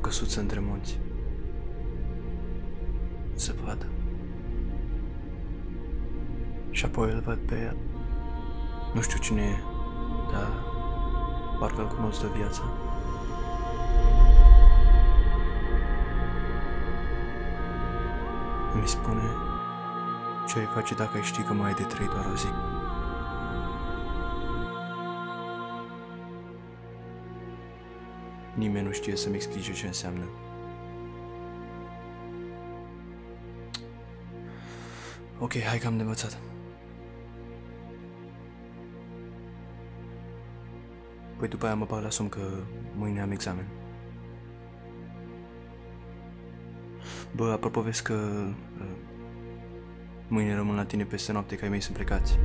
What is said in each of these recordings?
căsuță între munți. Zăpadă. Și apoi îl văd pe el. Nu știu cine e, dar parcă îl cunosc de viață. Îmi spune ce ai face dacă ai ști că mai ai de trăit doar o zi. Nimeni nu știe să-mi explice ce înseamnă. Ok, hai că am de învățat. Păi după aia mă bag la somn că mâine am examen. Bă, apropo, vezi că mâine rămân la tine peste noapte, că ai mei sunt plecați.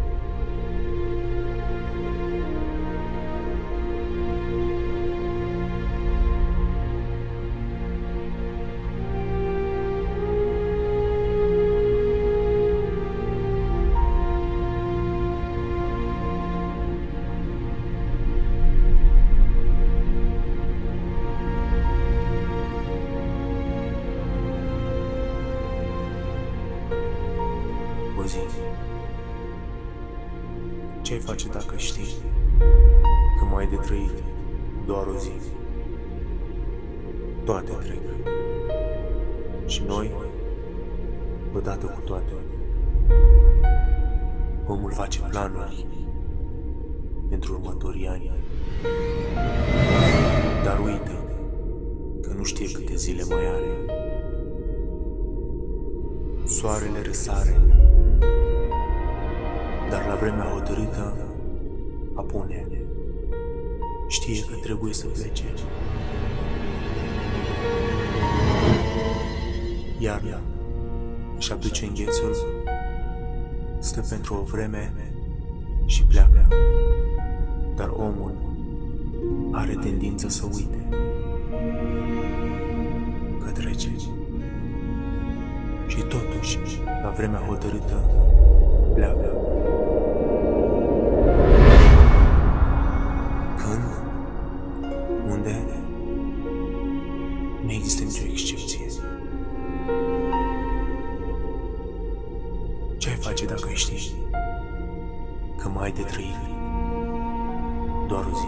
O zi. Ce-ai face dacă știi că mai ai de trăit doar o zi? Toate trec. Și noi, odată cu toate. Omul face planuri pentru următorii ani. Dar uită că nu știe câte zile mai are. Soarele răsare, dar la vremea hotărâtă apune. Știe că trebuie să plece. Iarna își aduce înghețul, stă pentru o vreme și pleacă. Dar omul are tendința să uite că trece. Și totuși, la vremea hotărâtă, pleacă. Când? Unde? Nu există nicio excepție. Ce ai face dacă știi că mai ai de trăit doar o zi?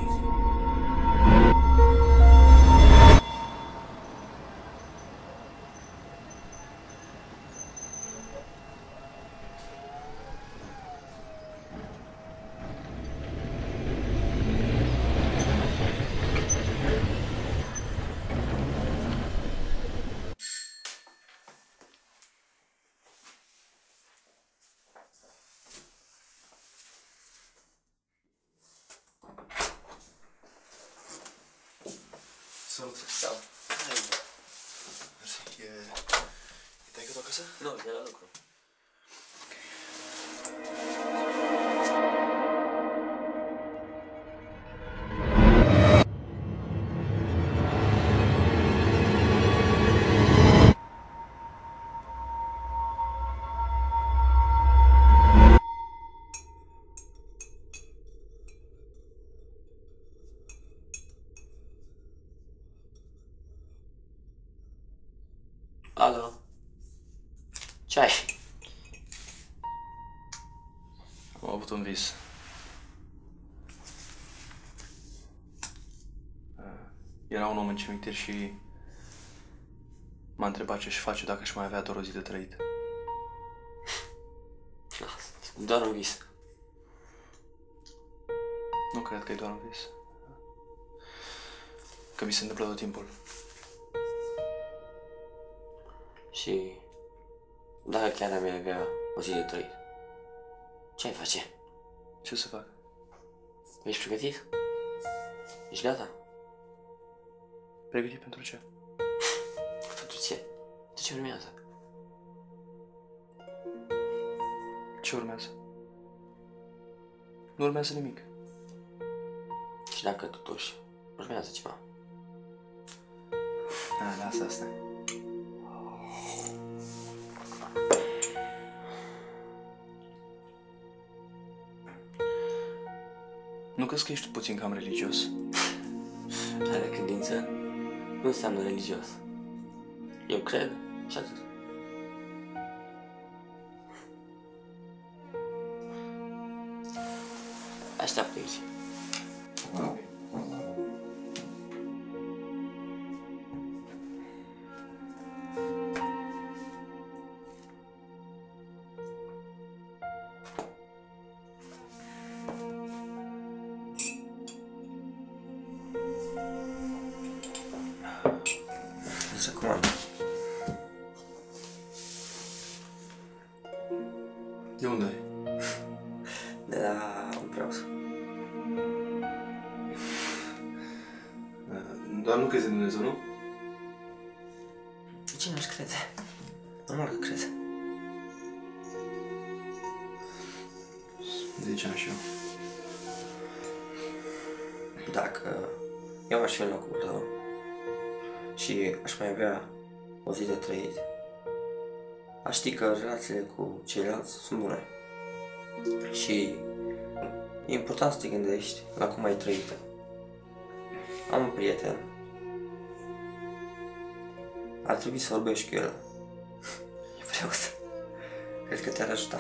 Salut! Sau? E taică-tu acasă? Nu, e la lucru. Alo? Ce ai? Am avut un vis. Era un om în cimitir și m-a întrebat ce-și face dacă își mai avea doar o zi de trăit. Doar un vis. Nu cred că e doar un vis. Că mi se întâmplă tot timpul. Și dacă chiar mi-ai avea o zi de trăit, ce ai face? Ce să fac? Ești pregătit? Ești gata? Pregătit pentru ce? Pentru ce? De ce urmează? Ce urmează? Nu urmează nimic. Și dacă totuși urmează ceva? Lasă asta. Nu crezi că ești puțin cam religios? Are credință? nu înseamnă religios. Eu cred și atât. Așteaptă aici. Să comand. De unde ai? De la un preot. Doar nu crezi în Dumnezeu, nu? Cine aș crede? Normal că cred. Ziceam și eu. Dacă eu aș fi în locul tău și aș mai avea o zi de trăit, aș ști că relațiile cu ceilalți sunt bune. Și e important să te gândești la cum ai trăit. Am un prieten. Ar trebui să vorbești cu el. Vreau să... Cred că te-ar ajuta.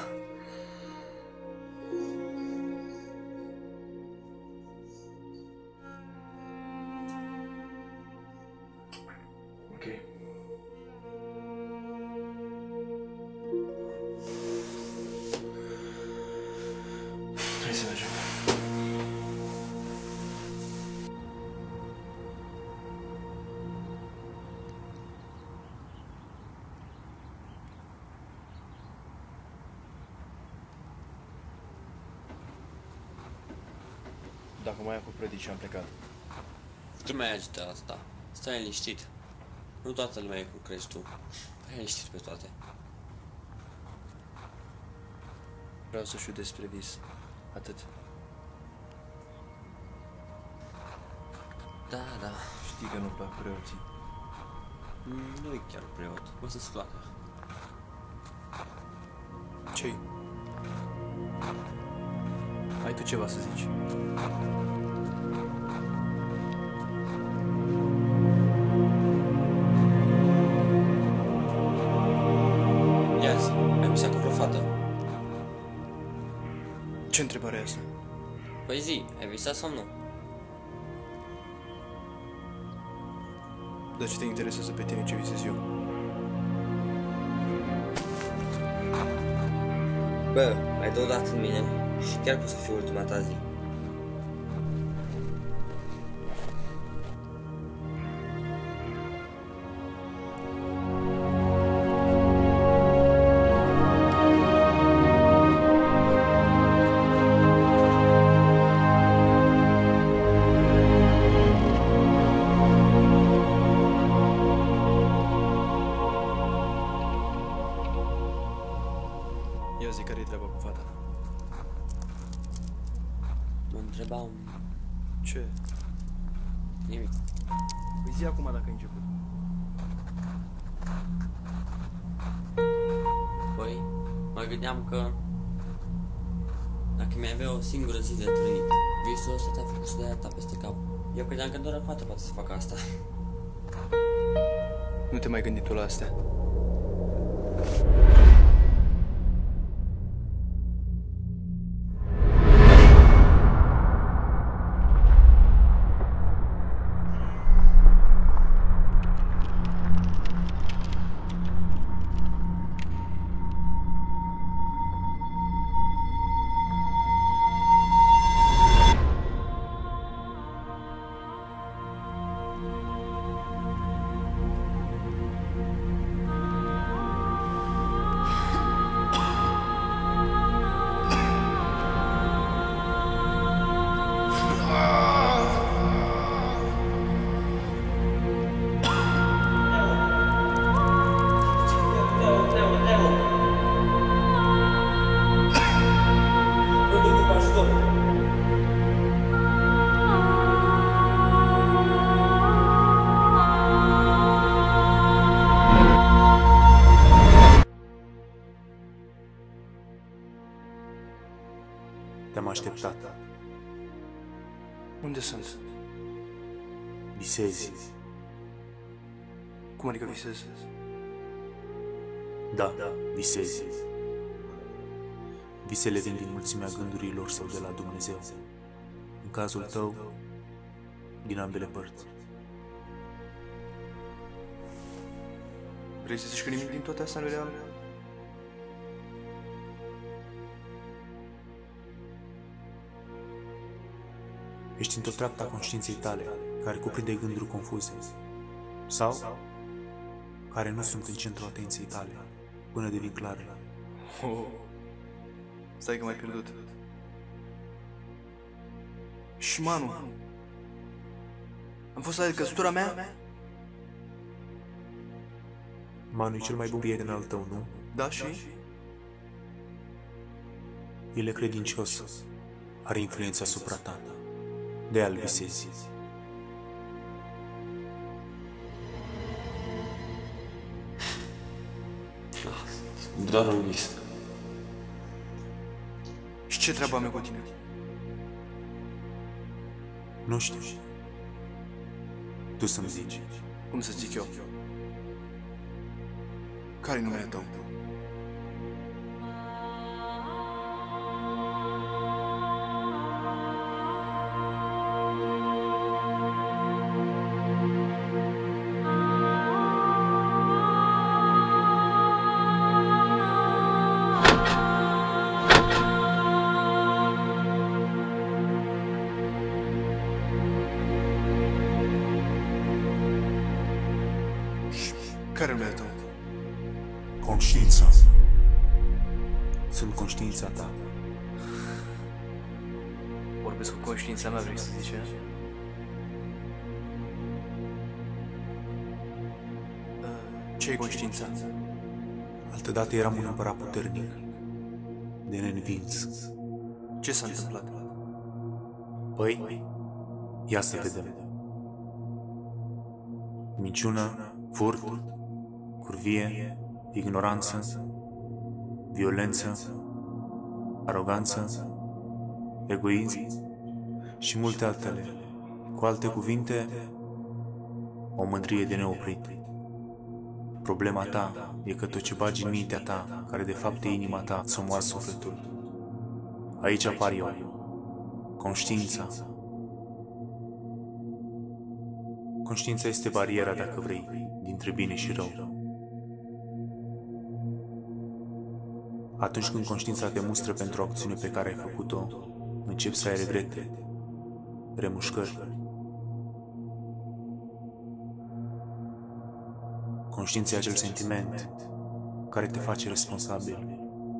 Ok. Hai să mergem. Dacă mai apă predici, am plecat. Tu mai agită asta. Stai liniștit. Nu toată lumea e cum crezi tu. Hai liniștit pe toate. Vreau să știu despre vis. Atât. Da. Știi că nu-mi plac preoții. Nu e chiar preot. O să-ți placă. Ce-i? Ai tu ceva să zici? Ia-zi, ai visat cu vreo fată? Ce întrebare e asta? Păi zi, ai visat sau nu? Dar ce te interesează pe tine ce visez eu? Bă, ai dat în mine și chiar că o să fie ultima ta zi. Ia zi, care-i treaba cu fata? Mă întrebam Ce? nimic. Păi zi acum dacă ai început. Păi, mă gândeam că dacă mi-ai avea o singură zi de trăit, visul ăsta ți-a făcut să dai ta peste cap. Eu credeam că doar o fată poate să facă asta. Nu te mai gândi tu la astea. Te-am așteptat. Unde sunt? Visezi. Cum adică visezi? Da, visezi. Visele vin din mulțimea gândurilor sau de la Dumnezeu. În cazul tău, din ambele părți. Vrei să zici că nimic din toate astea nu e real? Ești într-o treaptă a conștiinței tale, care cuprinde gânduri confuze, sau care nu sunt în centrul atenției tale, până devin clare. Oh. Stai că m-ai pierdut. Și Manu, am fost la căsătura mea? Manu e cel mai bun prieten al tău, nu? Da, și? El e credincios, are influența asupra ta, de-aia îl visezi. Doar un vis. Și ce treabă am eu cu tine? Nu știu. Tu să-mi zici. Cum să zic eu? Care-i numele tău? Care-i numele tău? Conștiința. Sunt conștiința ta. Vorbesc cu conștiința mea, vrei să zici, ce-i conștiința? Altădată eram un împărat puternic, de neînvins. Ce s-a întâmplat? Păi, ia să vedem. Minciună, furt, curvie, ignoranță, violență, aroganță, egoism și multe altele. Cu alte cuvinte, o mândrie de neoprit. Problema ta e că tot ce bagi în mintea ta, care de fapt e inima ta, îți omoară sufletul. Aici apar eu, conștiința. Conștiința este bariera, dacă vrei, dintre bine și rău. Atunci când conștiința te mustră pentru o acțiune pe care ai făcut-o, începi să ai regrete, remușcări. Conștiința e acel sentiment care te face responsabil.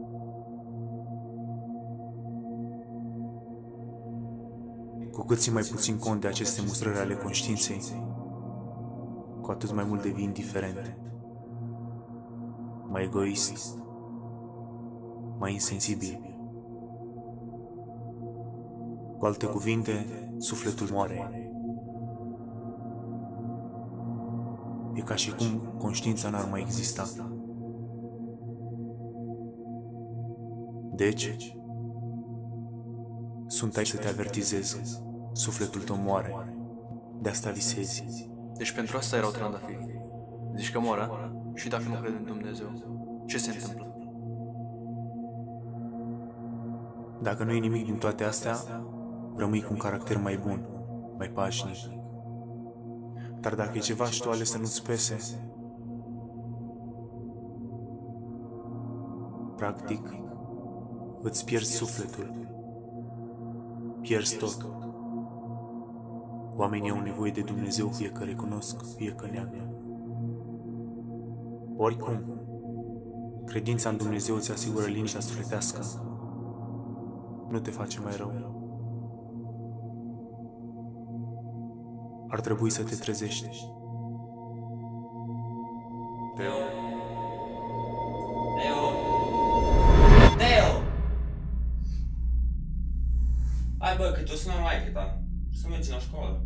Cu cât ții mai puțin cont de aceste mustrări ale conștiinței, cu atât mai mult devii indiferent, mai egoist, mai insensibil. Cu alte cuvinte, sufletul moare. E ca și cum conștiința n-ar mai exista. Deci, sunt aici să te avertizez. Sufletul tău moare. De asta visezi. Deci pentru asta erau trandafiri. Zici că moară? Și dacă nu crede în Dumnezeu, ce se întâmplă? Dacă nu e nimic din toate astea, rămâi cu un caracter mai bun, mai pașnic. Dar dacă e ceva și tu ales să nu-ți pese, practic, îți pierzi sufletul. Pierzi tot. Oamenii au nevoie de Dumnezeu, fie că recunosc, fie că neagă. Oricum, credința în Dumnezeu îți asigură liniștea sufletească. Nu te face mai rău. Ar trebui să te trezești. Teo! Hai bă, că te-o sună maică ta. Să mergi la școală.